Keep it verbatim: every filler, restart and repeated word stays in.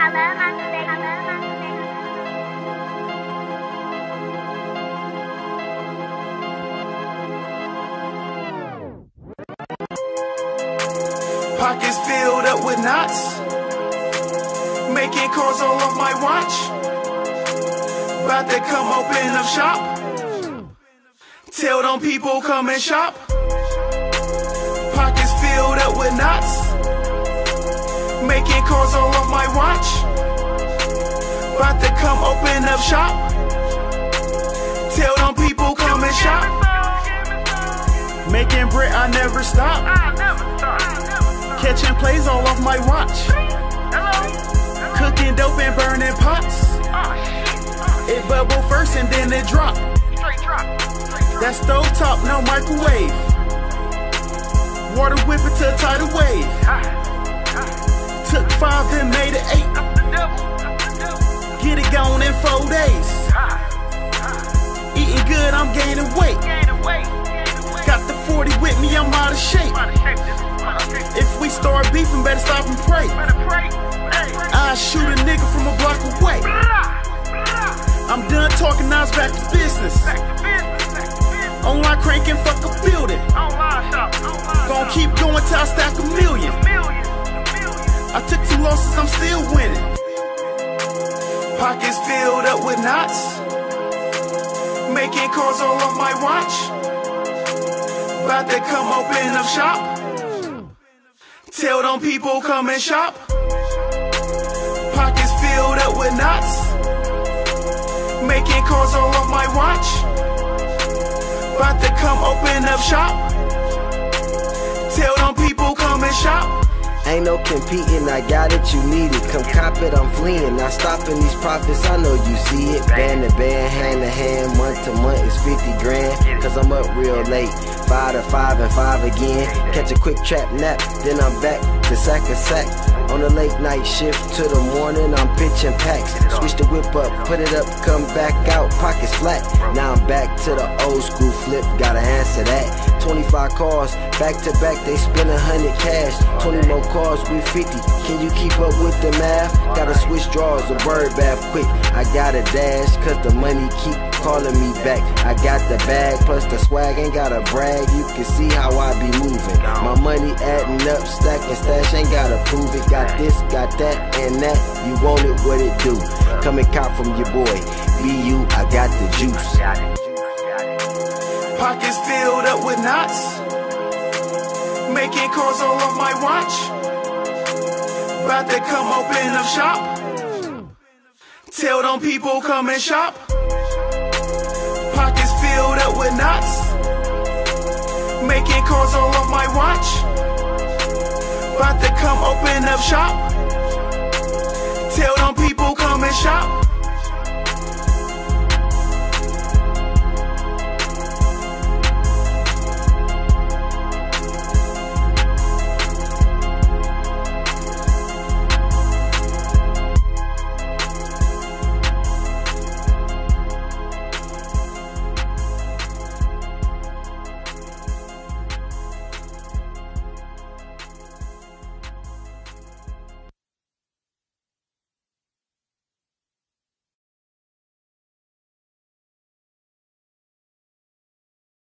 Pockets filled up with knots, making calls all off my watch. About to come open up shop. Tell them people come and shop. Pockets filled up with knots, making calls all off my watch. About to come open up shop. Tell them people come and shop. Making bread, I never stop. Catching plays all off my watch. Cooking dope and burning pots. It bubble first and then it drop. That stove top, no microwave. Water whip it to a tidal wave. Took five and made it eight. Get it gone in four days. Eating good, I'm gaining weight. Got the forty with me, I'm out of shape. If we start beefing, better stop and pray. I shoot a nigga from a block away. I'm done talking, now it's back to business. Online cranking, fuck a building. Gon' keep going till I stack a million. I took two losses, I'm still winning. Pockets filled up with knots, making calls all off my watch. About to come open up shop. Tell them people come and shop. Pockets filled up with knots, making calls all off my watch. About to come open up shop. Tell them people come and shop. Ain't no competing, I got it, you need it. Come cop it, I'm fleeing. Not stopping these profits, I know you see it. Band to band, hand to hand, month to month is fifty grand. Cause I'm up real late, five to five and five again. Catch a quick trap nap, then I'm back to sack a sack. On the late night shift to the morning, I'm pitching packs. Switch the whip up, put it up, come back out, pockets flat. Now I'm back to the old school flip, gotta answer that. twenty-five cars, back to back, they spend a hundred cash. twenty more cars, we fifty, can you keep up with the math? Gotta switch drawers, a bird bath quick. I gotta dash, cause the money keep calling me back. I got the bag, plus the swag, ain't gotta brag. You can see how I be moving. My money adding up, stacking stash, ain't gotta prove it. Got this, got that, and that, you want it, what it do? Come and cop from your boy, be you, I got the juice. Pockets filled up with knots, making calls all off my watch. About to come open up shop. Tell them people come and shop. Pockets filled up with knots, making calls all off my watch. About to come open up shop. Tell them people come and shop.